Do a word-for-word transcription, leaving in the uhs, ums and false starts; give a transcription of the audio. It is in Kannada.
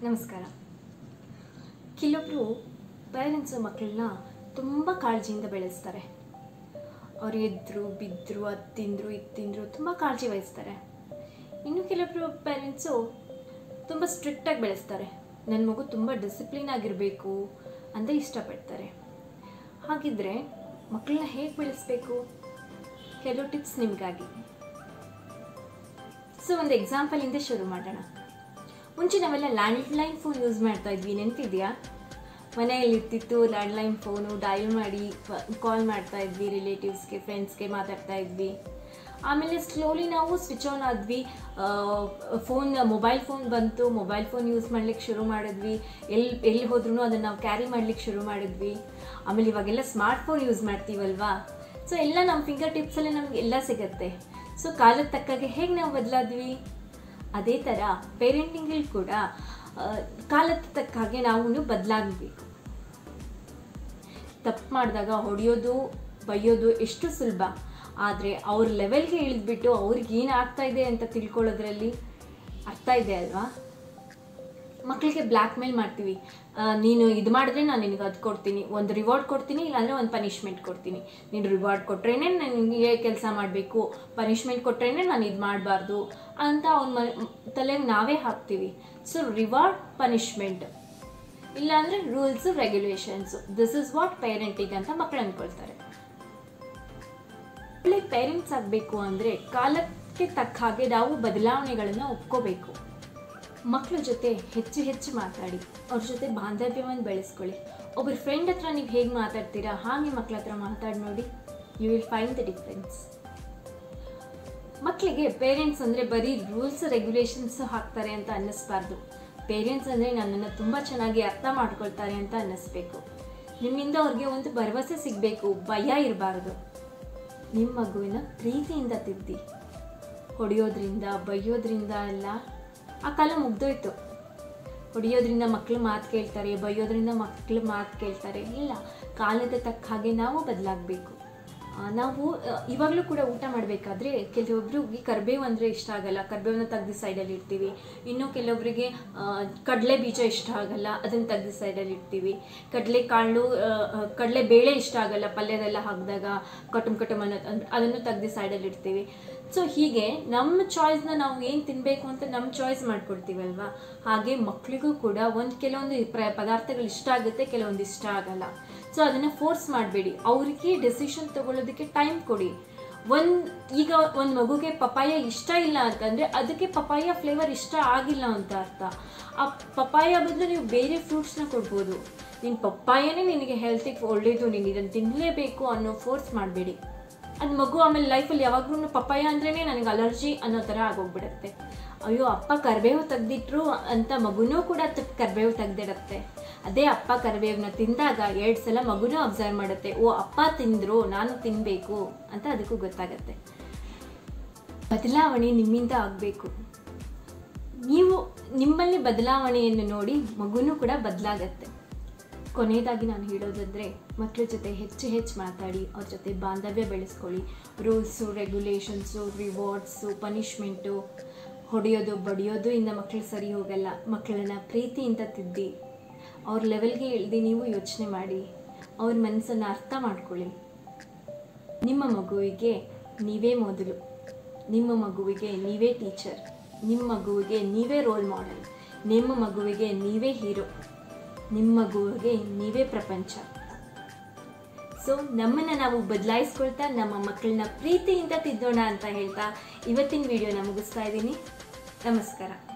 ನಮಸ್ಕಾರ. ಕೆಲವೊಬ್ಬರು ಪೇರೆಂಟ್ಸ್ ಮಕ್ಕಳನ್ನ ತುಂಬ ಕಾಳಜಿಯಿಂದ ಬೆಳೆಸ್ತಾರೆ. ಅವ್ರು ಎದ್ರು ಬಿದ್ದರು ಅದು ತಿಂದರು ಇದು ತಿಂದರು ತುಂಬ ಕಾಳಜಿ ವಹಿಸ್ತಾರೆ. ಇನ್ನು ಕೆಲವೊಬ್ಬರು ಪೇರೆಂಟ್ಸು ತುಂಬ ಸ್ಟ್ರಿಕ್ಟಾಗಿ ಬೆಳೆಸ್ತಾರೆ. ನನ್ನ ಮಗು ತುಂಬ ಡಿಸಿಪ್ಲಿನ್ ಆಗಿರಬೇಕು ಅಂತ ಇಷ್ಟಪಡ್ತಾರೆ. ಹಾಗಿದ್ರೆ ಮಕ್ಕಳನ್ನ ಹೇಗೆ ಬೆಳೆಸಬೇಕು? ಕೆಲವು ಟಿಪ್ಸ್ ನಿಮಗಾಗಿ. ಸೊ ಒಂದು ಎಕ್ಸಾಂಪಲಿಂದ ಶುರು ಮಾಡೋಣ. ಮುಂಚೆ ನಾವೆಲ್ಲ ಲ್ಯಾಂಡ್ಲೈನ್ ಫೋನ್ ಯೂಸ್ ಮಾಡ್ತಾ ಇದ್ವಿ, ನೆನಪಿದೆಯಾ? ಮನೆಯಲ್ಲಿ ಇರ್ತಿತ್ತು ಲ್ಯಾಂಡ್ಲೈನ್ ಫೋನು, ಡಯಲ್ ಮಾಡಿ ಕಾಲ್ ಮಾಡ್ತಾ ಇದ್ವಿ, ರಿಲೇಟಿವ್ಸ್ಗೆ ಫ್ರೆಂಡ್ಸ್ಗೆ ಮಾತಾಡ್ತಾ ಇದ್ವಿ. ಆಮೇಲೆ ಸ್ಲೋಲಿ ನಾವು ಸ್ವಿಚ್ ಆನ್ ಆದ್ವಿ, ಫೋನ್ ಮೊಬೈಲ್ ಫೋನ್ ಬಂತು, ಮೊಬೈಲ್ ಫೋನ್ ಯೂಸ್ ಮಾಡ್ಲಿಕ್ಕೆ ಶುರು ಮಾಡಿದ್ವಿ. ಎಲ್ಲಿ ಎಲ್ಲಿ ಹೋದ್ರೂ ಅದನ್ನು ನಾವು ಕ್ಯಾರಿ ಮಾಡ್ಲಿಕ್ಕೆ ಶುರು ಮಾಡಿದ್ವಿ. ಆಮೇಲೆ ಇವಾಗೆಲ್ಲ ಸ್ಮಾರ್ಟ್ ಫೋನ್ ಯೂಸ್ ಮಾಡ್ತೀವಲ್ವಾ? ಸೊ ಎಲ್ಲ ನಮ್ಮ ಫಿಂಗರ್ ಟಿಪ್ಸಲ್ಲೇ ನಮ್ಗೆ ಎಲ್ಲ ಸಿಗುತ್ತೆ. ಸೊ ಕಾಲದ ತಕ್ಕಾಗೆ ಹೇಗೆ ನಾವು ಬದಲಾದ್ವಿ, ಅದೇ ಥರ ಪೇರೆಂಟಿಂಗಲ್ಲಿ ಕೂಡ ಕಾಲದ ತಕ್ಕ ಹಾಗೆ ನಾವು ಬದಲಾಗಬೇಕು. ತಪ್ಪು ಮಾಡಿದಾಗ ಹೊಡೆಯೋದು ಬೈಯೋದು ಎಷ್ಟು ಸುಲಭ, ಆದರೆ ಅವ್ರ ಲೆವೆಲ್ಗೆ ಇಳಿದ್ಬಿಟ್ಟು ಅವ್ರಿಗೆ ಏನು ಆಗ್ತಾ ಇದೆ ಅಂತ ತಿಳ್ಕೊಳ್ಳೋದ್ರಲ್ಲಿ ಅರ್ಥ ಇದೆ ಅಲ್ವಾ? ಮಕ್ಕಳಿಗೆ ಬ್ಲ್ಯಾಕ್ ಮೇಲ್ ಮಾಡ್ತೀವಿ, ನೀನು ಇದು ಮಾಡಿದ್ರೆ ನಾನು ನಿನಗೆ ಅದು ಕೊಡ್ತೀನಿ, ಒಂದು ರಿವಾರ್ಡ್ ಕೊಡ್ತೀನಿ, ಇಲ್ಲಾಂದರೆ ಒಂದು ಪನಿಷ್ಮೆಂಟ್ ಕೊಡ್ತೀನಿ. ನೀನು ರಿವಾರ್ಡ್ ಕೊಟ್ರೇನೆ ನನಗೆ ಕೆಲಸ ಮಾಡಬೇಕು, ಪನಿಷ್ಮೆಂಟ್ ಕೊಟ್ರೇನೆ ನಾನು ಇದು ಮಾಡಬಾರ್ದು ಅಂತ ಅವ್ನ ಮ ತಲೆಗೆ ನಾವೇ ಹಾಕ್ತೀವಿ. ಸೊ ರಿವಾರ್ಡ್, ಪನಿಷ್ಮೆಂಟ್, ಇಲ್ಲಾಂದರೆ rules regulations, this is what parenting ಅಂತ ಮಕ್ಕಳು ಅಂದ್ಕೊಳ್ತಾರೆ. ಒಳ್ಳೆ ಪೇರೆಂಟ್ಸ್ ಆಗಬೇಕು ಅಂದರೆ ಕಾಲಕ್ಕೆ ತಕ್ಕ ಹಾಗೆ ನಾವು ಬದಲಾವಣೆಗಳನ್ನು ಒಪ್ಕೋಬೇಕು. ಮಕ್ಕಳ ಜೊತೆ ಹೆಚ್ಚು ಹೆಚ್ಚು ಮಾತಾಡಿ, ಅವ್ರ ಜೊತೆ ಬಾಂಧವ್ಯವನ್ನು ಬೆಳೆಸ್ಕೊಳ್ಳಿ. ಒಬ್ಬರ ಫ್ರೆಂಡ್ ಹತ್ರ ನೀವು ಹೇಗೆ ಮಾತಾಡ್ತೀರಾ ಹಾಗೆ ಮಕ್ಕಳ ಹತ್ರ ಮಾತಾಡಿ ನೋಡಿ, you will find the difference. ಮಕ್ಕಳಿಗೆ ಪೇರೆಂಟ್ಸ್ ಅಂದರೆ ಬರೀ ರೂಲ್ಸ್ ರೆಗ್ಯುಲೇಷನ್ಸ್ ಹಾಕ್ತಾರೆ ಅಂತ ಅನ್ನಿಸ್ಬಾರ್ದು. ಪೇರೆಂಟ್ಸ್ ಅಂದರೆ ನನ್ನನ್ನು ತುಂಬ ಚೆನ್ನಾಗಿ ಅರ್ಥ ಮಾಡ್ಕೊಳ್ತಾರೆ ಅಂತ ಅನ್ನಿಸ್ಬೇಕು. ನಿಮ್ಮಿಂದ ಅವ್ರಿಗೆ ಒಂದು ಭರವಸೆ ಸಿಗಬೇಕು, ಭಯ ಇರಬಾರ್ದು. ನಿಮ್ಮ ಮಗುವಿನ ಪ್ರೀತಿಯಿಂದ ತಿದ್ದಿ. ಹೊಡೆಯೋದ್ರಿಂದ ಬೈಯೋದ್ರಿಂದ ಎಲ್ಲ ಆ ಕಾಲ ಮುಗ್ದೋಯ್ತು. ಹೊಡೆಯೋದ್ರಿಂದ ಮಕ್ಕಳು ಮಾತು ಕೇಳ್ತಾರೆ, ಬೈಯೋದ್ರಿಂದ ಮಕ್ಕಳು ಮಾತು ಕೇಳ್ತಾರೆ, ಇಲ್ಲ. ಕಾಲದ ತಕ್ಕ ಹಾಗೆ ನಾವು ಬದಲಾಗಬೇಕು. ನಾವು ಇವಾಗಲೂ ಕೂಡ ಊಟ ಮಾಡಬೇಕಾದ್ರೆ ಕೆಲವೊಬ್ರಿಗೆ ಕರಿಬೇವು ಅಂದರೆ ಇಷ್ಟ ಆಗಲ್ಲ, ಕರಿಬೇವನ್ನ ತೆಗೆದು ಸೈಡಲ್ಲಿ ಇಡ್ತೀವಿ. ಇನ್ನು ಕೆಲವೊಬ್ಬರಿಗೆ ಕಡಲೆ ಬೀಜ ಇಷ್ಟ ಆಗಲ್ಲ, ಅದನ್ನು ತೆಗೆದು ಸೈಡಲ್ಲಿ ಇಡ್ತೀವಿ. ಕಡಲೆ ಕಾಳು ಕಡಲೆ ಬೇಳೆ ಇಷ್ಟ ಆಗಲ್ಲ, ಪಲ್ಯದೆಲ್ಲ ಹಾಕಿದಾಗ ಕಟುಮ್ ಕಟುಮ್ ಅನ್ನೋದು, ಅದನ್ನು ತೆಗೆದು ಸೈಡಲ್ಲಿ ಇಡ್ತೀವಿ. ಸೊ ಹೀಗೆ ನಮ್ಮ ಚಾಯ್ಸ್ನ ನಾವು ಏನು ತಿನ್ನಬೇಕು ಅಂತ ನಮ್ಮ ಚಾಯ್ಸ್ ಮಾಡ್ಕೊಡ್ತೀವಲ್ವ, ಹಾಗೆ ಮಕ್ಕಳಿಗೂ ಕೂಡ ಒಂದು ಕೆಲವೊಂದು ಪ್ರ ಪದಾರ್ಥಗಳು ಇಷ್ಟ ಆಗುತ್ತೆ, ಕೆಲವೊಂದು ಇಷ್ಟ ಆಗಲ್ಲ. ಸೊ ಅದನ್ನು ಫೋರ್ಸ್ ಮಾಡಬೇಡಿ, ಅವ್ರಿಗೆ ಡೆಸಿಷನ್ ತೊಗೊಳ್ಳೋದಕ್ಕೆ ಟೈಮ್ ಕೊಡಿ. ಒಂದು ಈಗ ಒಂದು ಮಗುಗೆ ಪಪಾಯ ಇಷ್ಟ ಇಲ್ಲ ಅಂತಂದರೆ ಅದಕ್ಕೆ ಪಪಾಯ ಫ್ಲೇವರ್ ಇಷ್ಟ ಆಗಿಲ್ಲ ಅಂತ ಅರ್ಥ. ಆ ಪಪಾಯ ಬದಲು ನೀವು ಬೇರೆ ಫ್ರೂಟ್ಸ್ನ ಕೊಡ್ಬೋದು. ನೀನು ಪಪ್ಪಾಯನೇ ನಿನಗೆ ಹೆಲ್ತಿಗೆ ಒಳ್ಳೆಯದು, ನೀನು ಇದನ್ನು ತಿನ್ನಲೇಬೇಕು ಅನ್ನೋ ಫೋರ್ಸ್ ಮಾಡಬೇಡಿ. ಅದು ಮಗು ಆಮೇಲೆ ಲೈಫಲ್ಲಿ ಯಾವಾಗ್ಲೂ ಪಪ್ಪಾಯ ಅಂದ್ರೇ ನನಗೆ ಅಲರ್ಜಿ ಅನ್ನೋ ಥರ ಆಗೋಗ್ಬಿಡುತ್ತೆ. ಅಯ್ಯೋ ಅಪ್ಪ ಕರಿಬೇವು ತೆಗ್ದಿಟ್ರು ಅಂತ ಮಗುನೂ ಕೂಡ ಕರಿಬೇವು ತೆಗ್ದಿಡತ್ತೆ. ಅದೇ ಅಪ್ಪ ಕರಿಬೇವನ್ನ ತಿಂದಾಗ ಎರಡು ಸಲ ಮಗುನೂ ಅಬ್ಸರ್ವ್ ಮಾಡುತ್ತೆ, ಓ ಅಪ್ಪ ತಿಂದರು ನಾನು ತಿನ್ನಬೇಕು ಅಂತ ಅದಕ್ಕೂ ಗೊತ್ತಾಗತ್ತೆ. ಬದಲಾವಣೆ ನಿಮ್ಮಿಂದ ಆಗಬೇಕು. ನೀವು ನಿಮ್ಮಲ್ಲಿ ಬದಲಾವಣೆಯನ್ನು ನೋಡಿ ಮಗುನೂ ಕೂಡ ಬದಲಾಗತ್ತೆ. ಕೊನೆಯದಾಗಿ ನಾನು ಹೇಳೋದಾದರೆ, ಮಕ್ಕಳ ಜೊತೆ ಹೆಚ್ಚು ಹೆಚ್ಚು ಮಾತಾಡಿ, ಅವ್ರ ಜೊತೆ ಬಾಂಧವ್ಯ ಬೆಳೆಸ್ಕೊಳ್ಳಿ. ರೂಲ್ಸು ರೆಗ್ಯುಲೇಷನ್ಸು, ರಿವಾರ್ಡ್ಸು, ಪನಿಷ್ಮೆಂಟು, ಹೊಡೆಯೋದು ಬಡಿಯೋದು ಇಂದ ಮಕ್ಕಳು ಸರಿ ಹೋಗಲ್ಲ. ಮಕ್ಕಳನ್ನ ಪ್ರೀತಿಯಿಂದ ತಿದ್ದಿ, ಅವ್ರ ಲೆವೆಲ್ಗೆ ಇಳಿದು ನೀವು ಯೋಚನೆ ಮಾಡಿ, ಅವ್ರ ಮನಸ್ಸನ್ನು ಅರ್ಥ ಮಾಡ್ಕೊಳ್ಳಿ. ನಿಮ್ಮ ಮಗುವಿಗೆ ನೀವೇ ಮೊದಲು, ನಿಮ್ಮ ಮಗುವಿಗೆ ನೀವೇ ಟೀಚರ್, ನಿಮ್ಮ ಮಗುವಿಗೆ ನೀವೇ ರೋಲ್ ಮಾಡೆಲ್, ನಿಮ್ಮ ಮಗುವಿಗೆ ನೀವೇ ಹೀರೋ, ನಿಮ್ಮ ಮಗುವಿಗೆ ನೀವೇ ಪ್ರಪಂಚ. ಸೊ ನಮ್ಮನ್ನು ನಾವು ಬದಲಾಯಿಸ್ಕೊಳ್ತಾ ನಮ್ಮ ಮಕ್ಕಳನ್ನ ಪ್ರೀತಿಯಿಂದ ತಿದ್ದೋಣ ಅಂತ ಹೇಳ್ತಾ ಇವತ್ತಿನ ವಿಡಿಯೋನ ಮುಗಿಸ್ತಾ ಇದ್ದೀನಿ. ನಮಸ್ಕಾರ.